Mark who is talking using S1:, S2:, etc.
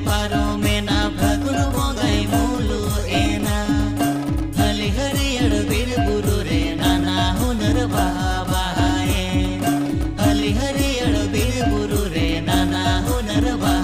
S1: पारो में ना फगुन बोगाई मूलू एना हली हरियर बीर बुरु रे नाना हुनर बाबाए हली हरियर बीर बुरु रे नाना हुनर बा